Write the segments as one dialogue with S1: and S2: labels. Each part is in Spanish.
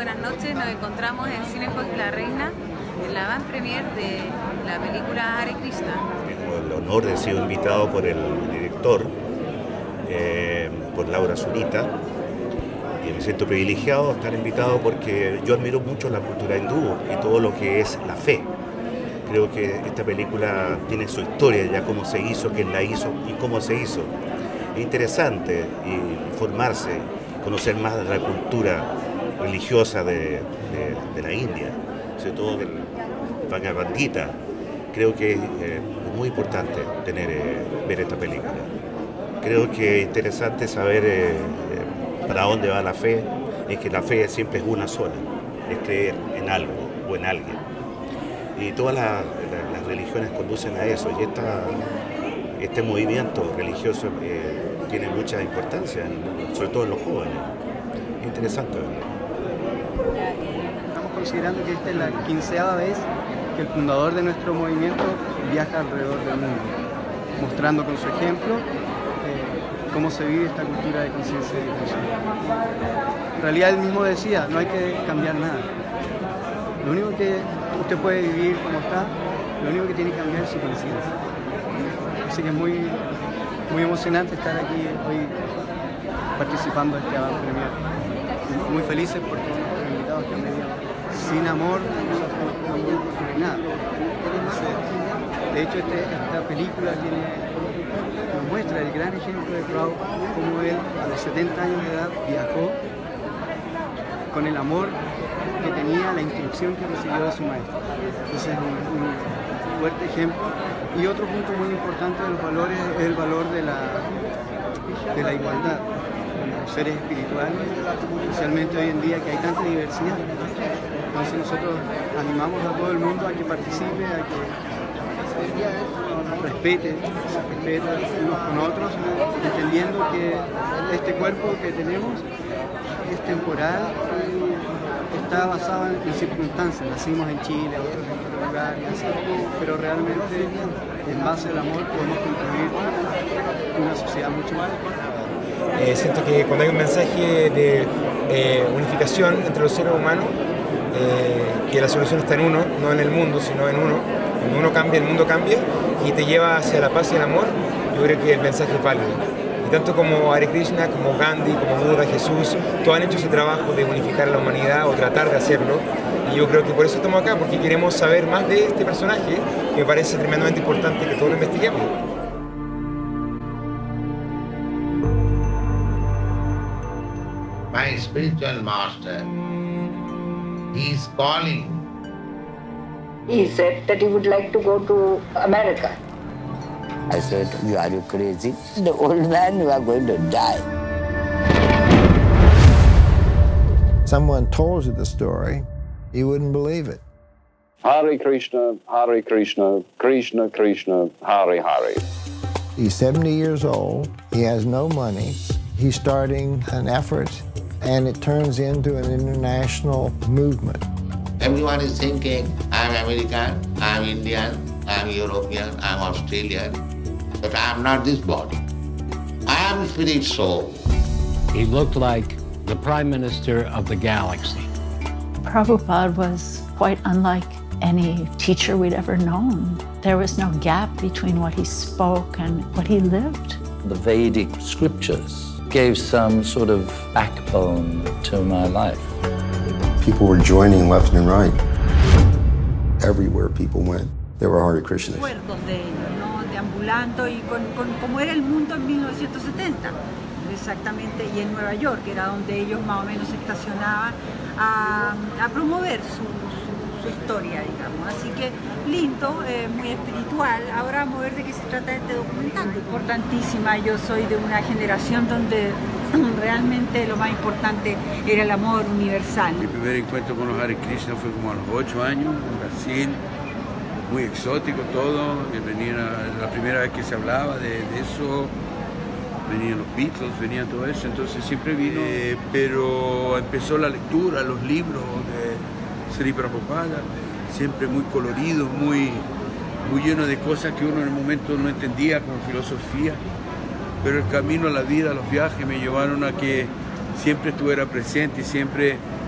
S1: buenas noches. Nos encontramos en Cinefox La Reina, en la van premier de la película Hare Krishna.
S2: Tengo el honor de ser invitado por el director, por Laura Zurita, y me siento privilegiado de estar invitado porque yo admiro mucho la cultura hindú y todo lo que es la fe. Creo que esta película tiene su historia, ya cómo se hizo, quién la hizo y cómo se hizo. Es interesante informarse, conocer más de la cultura religiosa de la India, sobre todo del Bhagavad Gita. Creo que es muy importante ver esta película. Creo que es interesante saber para dónde va la fe, y que la fe siempre es una sola, es creer en algo o en alguien. Y todas las religiones conducen a eso, y este movimiento religioso tiene mucha importancia, sobre todo en los jóvenes. Es interesante.
S3: Estamos considerando que esta es la 15ª vez que el fundador de nuestro movimiento viaja alrededor del mundo, mostrando con su ejemplo cómo se vive esta cultura de conciencia y difusión. En realidad él mismo decía, no hay que cambiar nada. Lo único que usted puede vivir como está, lo único que tiene que cambiar es su conciencia. Así que es muy emocionante estar aquí hoy participando de este avant premier. Muy felices por todos los invitados que han venido. Sin amor, no hay nada. De hecho, esta película nos muestra el gran ejemplo de Prabhupada, cómo él a los 70 años de edad viajó con el amor que tenía, la instrucción que recibió de su maestro. Entonces es un fuerte ejemplo. Y otro punto muy importante de los valores es el valor de la igualdad. Como seres espirituales, especialmente hoy en día que hay tanta diversidad. Entonces nosotros animamos a todo el mundo a que participe, a que respete, se respete unos con otros, entendiendo que este cuerpo que tenemos es temporal y está basado en circunstancias. Nacimos en Chile, otros en otro lugar, pero realmente en base al amor podemos construir una sociedad mucho más.
S4: Siento que cuando hay un mensaje de unificación entre los seres humanos, que la solución está en uno, no en el mundo, sino en uno. Cuando uno cambia, el mundo cambia y te lleva hacia la paz y el amor. Yo creo que el mensaje es válido. Y tanto como Hare Krishna, como Gandhi, como Buda, Jesús, todos han hecho ese trabajo de unificar a la humanidad o tratar de hacerlo. Y yo creo que por eso estamos acá, porque queremos saber más de este personaje, que me parece tremendamente importante que todos lo investiguemos.
S5: My spiritual master, he is calling.
S6: He said that he would like to go to America.
S7: I said, are you crazy? The old man, you are going to die.
S8: Someone told you the story, you wouldn't believe it.
S9: Hare Krishna, Krishna Krishna, Hare Hare.
S8: He's 70 years old, he has no money, he's starting an effort, and it turns into an international movement.
S5: Everyone is thinking, I'm American, I'm Indian, I'm European, I'm Australian, but I'm not this body. I am spirit soul.
S10: He looked like the Prime Minister of the galaxy.
S11: Prabhupada was quite unlike any teacher we'd ever known. There was no gap between what he spoke and what he lived.
S7: The Vedic scriptures gave some sort of backbone to my life.
S12: People were joining left and right. Everywhere people went, there were Hare Krishnas.
S13: Recuerdos de ellos, ¿no? Deambulando y con cómo era el mundo en 1970, exactamente, y en Nueva York, que era donde ellos más o menos se estacionaban a promover su historia, digamos. Así que lindo, muy espiritual. Ahora vamos a ver de qué se trata este documental. Importantísima, yo soy de una generación donde realmente lo más importante era el amor universal.
S14: Mi primer encuentro con los Hare Krishna fue como a los 8 años en Brasil, muy exótico todo, la primera vez que se hablaba de eso, venían los Beatles, venía todo eso, entonces siempre vino, pero empezó la lectura, los libros de Sri Prabhupada, siempre muy coloridos, muy lleno de cosas que uno en el momento no entendía como filosofía. Pero el camino a la vida, los viajes me llevaron a que siempre estuviera presente y siempre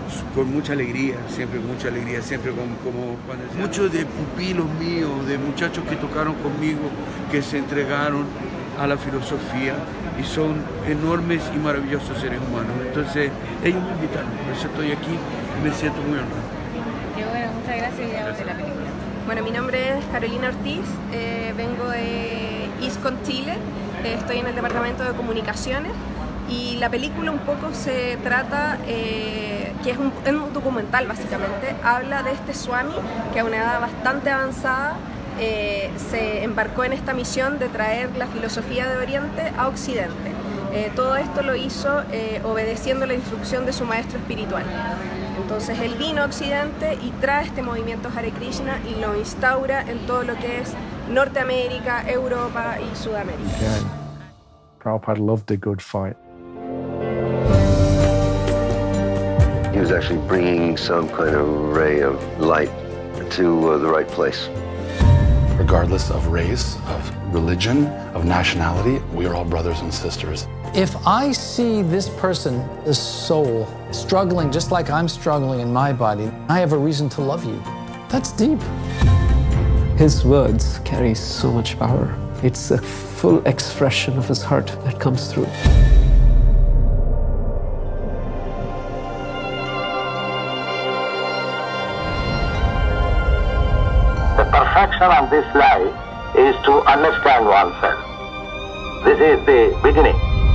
S14: con mucha alegría, siempre con mucha alegría, siempre muchos de pupilos míos, de muchachos que tocaron conmigo, que se entregaron a la filosofía y son enormes y maravillosos seres humanos. Entonces ellos me invitaron, por eso estoy aquí y me siento muy honrado.
S1: Qué bueno, muchas gracias y hablamos de la película.
S15: Bueno, mi nombre es Carolina Ortiz, vengo de ISCON Chile, estoy en el departamento de comunicaciones y la película un poco se trata, que es un documental básicamente, habla de este Swami que a una edad bastante avanzada se embarcó en esta misión de traer la filosofía de Oriente a Occidente. Todo esto lo hizo obedeciendo la instrucción de su maestro espiritual. Entonces él vino a Occidente y trae este movimiento Hare Krishna y lo instaura en todo lo que es Norteamérica, Europa y Sudamérica.
S16: Prabhupada loved a good fight.
S17: He was actually bringing some kind of ray of light to the right place.
S18: Regardless of race, of religion, of nationality, we are all brothers and sisters.
S19: If I see this person, this soul, struggling just like I'm struggling in my body, I have a reason to love you. That's deep.
S20: His words carry so much power. It's a full expression of his heart that comes through.
S21: The perfection of this life is to understand oneself. This is the beginning.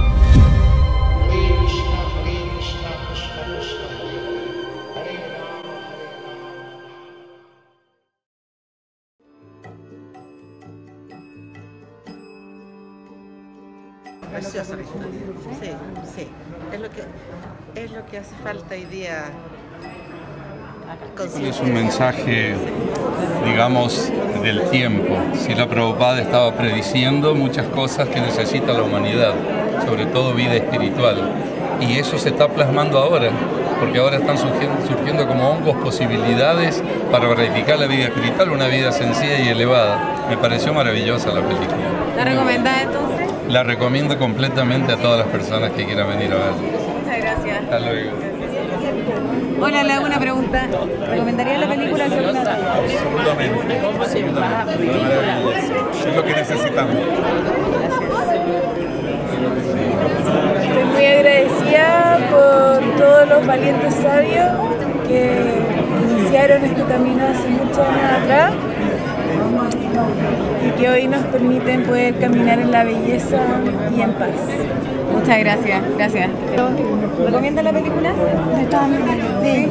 S22: Preciosa la historia. Sí. Es lo que hace falta hoy día.
S23: Es un mensaje, digamos, del tiempo. Srila Prabhupada estaba prediciendo muchas cosas que necesita la humanidad, sobre todo vida espiritual. Y eso se está plasmando ahora, porque ahora están surgiendo como hongos posibilidades para verificar la vida espiritual, una vida sencilla y elevada. Me pareció maravillosa la película.
S1: ¿La recomendás entonces?
S23: La recomiendo completamente a todas las personas que quieran venir a verla.
S1: Muchas gracias.
S23: Hasta luego.
S1: Hola, le hago una pregunta. ¿Recomendaría la película?
S23: Absolutamente. Es lo que necesitamos.
S24: Estoy muy agradecida por todos los valientes sabios que iniciaron este camino hace muchos años atrás y que hoy nos permiten poder caminar en la belleza y en paz.
S1: Muchas gracias, gracias. ¿Recomienda la película?
S24: Sí.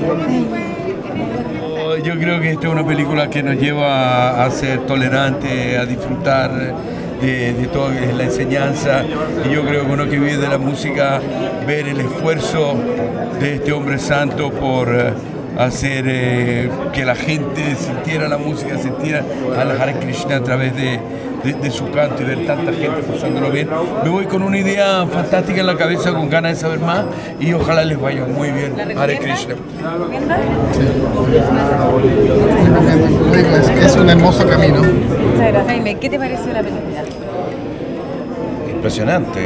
S14: Yo creo que esta es una película que nos lleva a ser tolerantes, a disfrutar de toda la enseñanza, y yo creo que uno que vive de la música, ver el esfuerzo de este hombre santo por hacer que la gente sintiera la música, sintiera a la Hare Krishna a través de su canto y ver tanta gente pasándolo bien. Me voy con una idea fantástica en la cabeza, con ganas de saber más, y ojalá les vaya muy bien. Hare Krishna.
S4: Es un hermoso camino.
S1: Muchas gracias. Jaime, ¿qué te pareció la película?
S2: Impresionante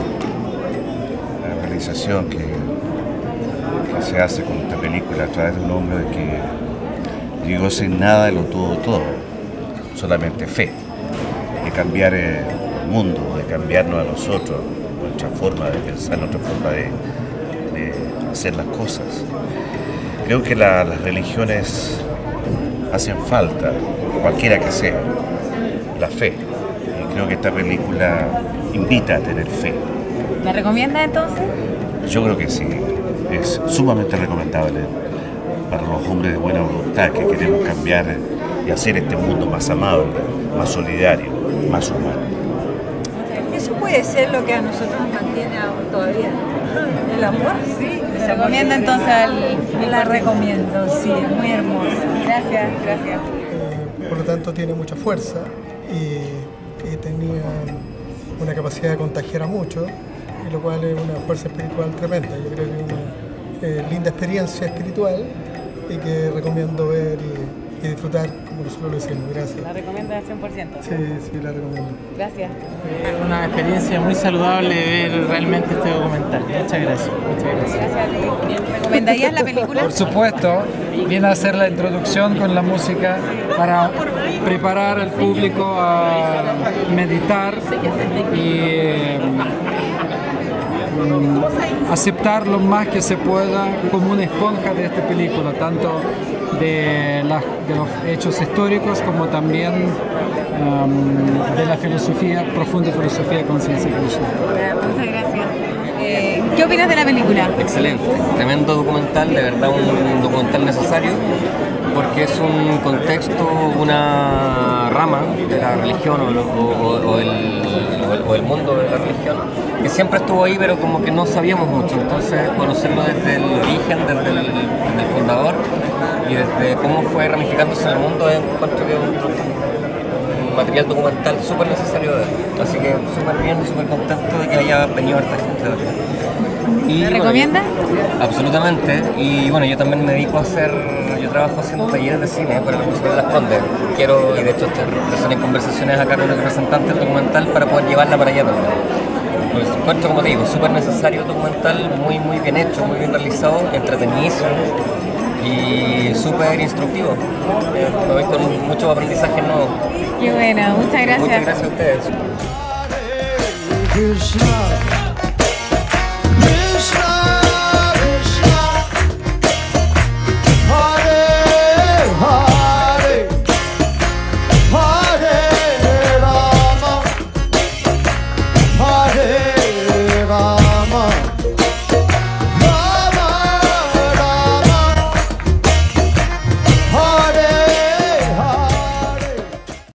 S2: la realización que se hace con esta película a través de un hombre que llegó sin nada de lo tuvo todo, solamente fe, de cambiar el mundo, de cambiarnos a nosotros, nuestra forma de pensar, nuestra forma de hacer las cosas. Creo que las religiones hacen falta, cualquiera que sea, la fe. Y creo que esta película invita a tener fe.
S1: ¿La recomienda entonces?
S2: Yo creo que sí. Es sumamente recomendable para los hombres de buena voluntad que queremos cambiar y hacer este mundo más amable, más solidario, más humano.
S13: Eso puede ser lo que a nosotros nos mantiene aún todavía. El amor, sí.
S1: ¿Se recomienda entonces
S13: La recomiendo, sí, es muy hermosa.
S1: Gracias, gracias.
S25: Por lo tanto tiene mucha fuerza y tenía una capacidad de contagiar a muchos, y lo cual es una fuerza espiritual tremenda. Yo creo que es una linda experiencia espiritual y que recomiendo ver y disfrutar como nosotros lo hicimos. Gracias.
S3: ¿La recomiendas al 100%?
S25: Sí, la recomiendo.
S3: Gracias.
S5: Una experiencia muy saludable ver realmente este documental. Muchas gracias.
S3: Gracias a ti. ¿Recomendarías la película?
S6: Por supuesto, viene a hacer la introducción con la música para preparar al público a meditar y aceptar lo más que se pueda como una esponja de esta película, tanto de los hechos históricos como también de la filosofía, profunda filosofía de conciencia Krishna.
S3: Muchas gracias. ¿Qué opinas de la película?
S8: Excelente, tremendo documental, de verdad un documental necesario, porque es un contexto, una rama de la religión o el mundo de la religión, que siempre estuvo ahí, pero como que no sabíamos mucho. Entonces, conocerlo desde el origen, desde el fundador y desde cómo fue ramificándose en el mundo, encuentro que es un material documental súper necesario de ver. Así que súper bien, súper contento de que haya venido harta gente de acá.
S3: ¿Lo recomiendas?
S8: Absolutamente. Y bueno, yo también me dedico a yo trabajo haciendo talleres de cine para la Universidad de Las Condes. Quiero, y de hecho estoy en conversaciones acá con el representante del documental para poder llevarla para allá también. Pues encuentro, como te digo, súper necesario el documental, muy bien hecho, muy bien realizado, entretenidísimo y súper instructivo. Me voy con muchos aprendizajes nuevos.
S3: Qué bueno, muchas gracias.
S8: Muchas gracias a ustedes.